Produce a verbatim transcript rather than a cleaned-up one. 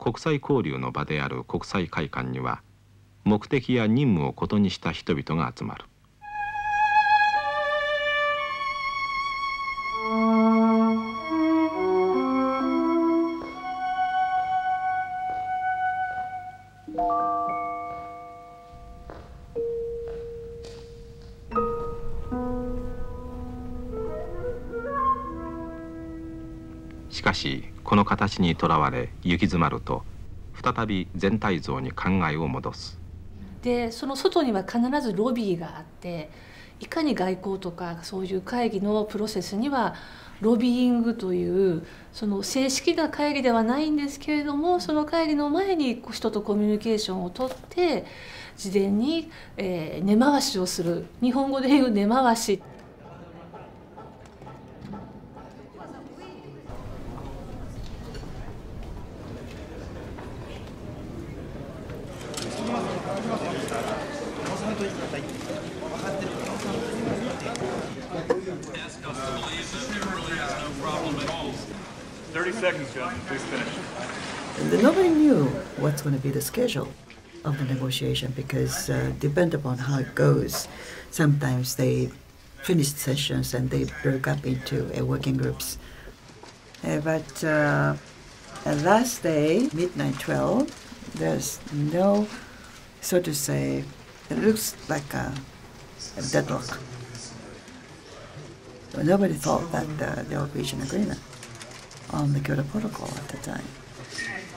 国際交流の場である国際会館には目的や任務をことにした人々が集まる。しかしこの形にとらわれ行き詰まると再び全体像に考えを戻す。 でその外には必ずロビーがあって、いかに外交とかそういう会議のプロセスにはロビーイングというその正式な会議ではないんですけれども、その会議の前に人とコミュニケーションをとって事前に、えー、根回しをする、日本語で言う根回し。 And nobody knew what's going to be the schedule of the negotiation because uh, depend upon how it goes. Sometimes they finished sessions and they broke up into uh, working groups. Uh, but uh, last day, midnight twelve, there's no, so to say, it looks like a, a deadlock. Nobody thought that uh, there would reach an agreement on the Kyoto Protocol at the time.